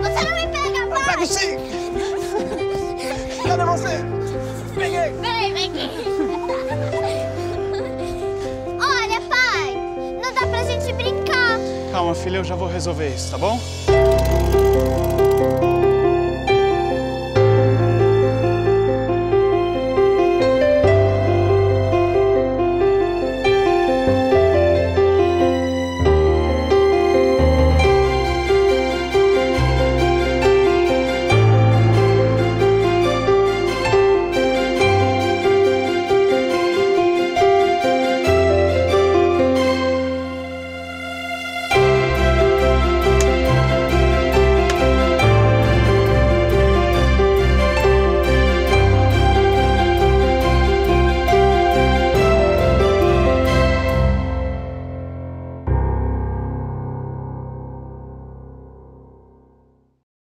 Você não me pega, pai! Eu pego sim! Cadê você? Peguei! Vem aqui! Olha, pai! Não dá pra gente brincar! Calma, filha, eu já vou resolver isso, tá bom?